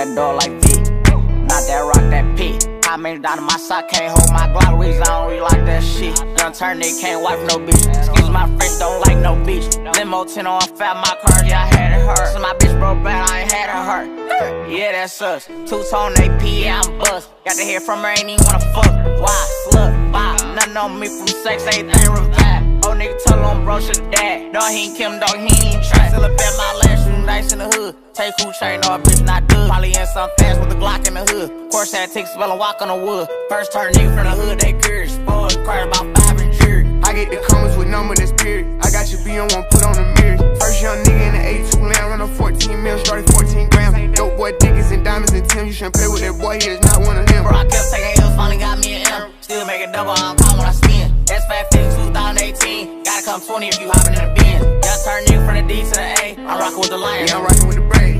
that door like V. Not that rock, that P. I made it down to my sock, can't hold my Glock. Reason I don't really like that shit. Young turn, they can't wipe no bitch. Excuse my French, don't like no beach. Limo 10 on fat, my car, yeah, I had it hurt. So my bitch broke bad, I ain't had her hurt. Yeah, that's us. Two-tone AP, yeah, I'm bust. Got to hear from her, ain't even wanna fuck. Why? Slut, bye. Nothing on me from sex, everything revive. Old nigga told him bro should dad. Dog, he ain't Kim, dog, he ain't even try. Still a bet my last shoot nice in the hood. Take who chain, no, a bitch not good. Probably in some fast with a Glock in the hood. Course had take spell and walk on the wood. First turn nigga from the hood, they curious. Spoiled, cried about 5 and jury. I get the comments with number that's period. I got your B on one, put on the mirrors. First young nigga in the A2 land, run on 14 mil, started 14 grams. Dope boy dickers and diamonds and Tim. You shouldn't play with that boy, he is not one of them. Bro, I kept taking L's, finally got me an M. Still make a double, I'm calm when I spin. S550 2018. Gotta come 20 if you hopping in the Benz. Young turn nigga from the D to the A. I'm rocking with the Lions. Yeah, I'm rocking with the Braves.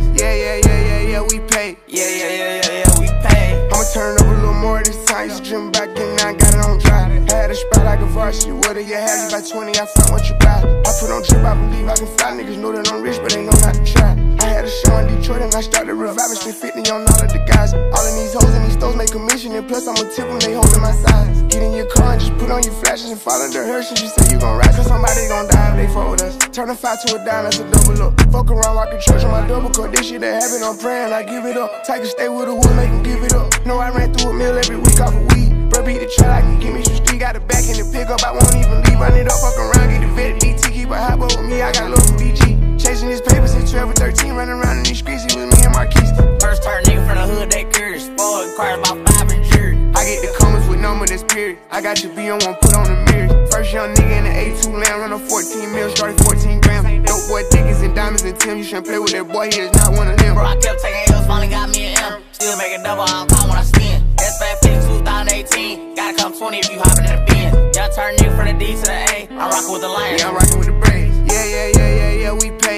Yeah, we pay. Yeah, we pay. I'ma turn up a little more this time. Used to dream back in, now I got it on dry. Had a spot like a varsity. What you have you by 20, I find what you buy. I put on drip, I believe I can fly. Niggas know that I'm rich, but they know not to try. I had a show in Detroit and I started reviving. Spent 50 on all of the guys. All of these hoes and these stores make commission. And plus I'ma tip them, they holding my size. Get in your car and just put on your flashes and follow the Hershey. You say you gon' ride, cause somebody gon' die if they fuck with us. Turn a 5 to a dime, that's a double up. Fuck around, rockin' church on my double cup. This shit that happen, I'm praying, I give it up. Take a stay with a wood, make him give it up. Know I ran through a meal every week off of weed. Bro, beat the trail, I can give me some street. Got a back in the pickup, I won't even leave. Run it up, fuck around, get the vet DT. Keep a hot boy with me, I got love for BG. Chasing his papers since 12 or 13. Running around in these streets, he was me and Marquise. First turn nigga from the hood, they curious. Spoiled, cried about 5 and jury. I get the comments with number that's period. I got your B on one, put on the mirrors. First young nigga in the A2 land, run on 14 mil, started 14 grams. Dope boy dickers and diamonds and Tim. You shouldn't play with that boy, he is not one of them. Bro, I kept taking L's, finally got me an M. Still make a double, I'm calm when I spin. S550 2018. Gotta come 20 if you hopping in the Benz. Young turn nigga from the D to the A. I'm rocking with the Lions. Yeah, I'm rocking with the Braves. Yeah, we pay.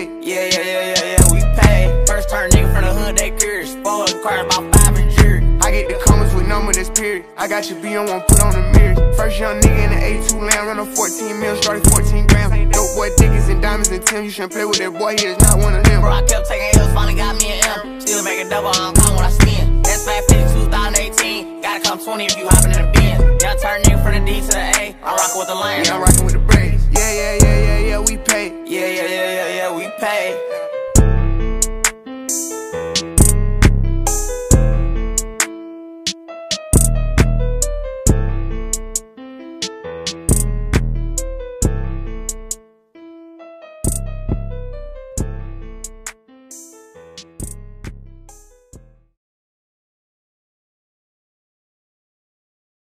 Yeah, we pay. First turn nigga from the hood, they curious. Spoiled, cried about 5 and jury. I get the comments with number that's period. I got your B on one, put on the mirrors. First young nigga in the A2 land, run on 14 mil, started 14 grams. Dope boy dickers and diamonds and Tim. You shouldn't play with that boy, he is not one of them. Bro, I kept taking L's, finally got me an M. Still make a double, I'm calm when I spin. S550 2018. Gotta come 20 if you hopping in the Benz. Young turn nigga from the D to the A. I'm rocking with the Lions. Yeah, I'm rocking with the Braves. Yeah, we pay.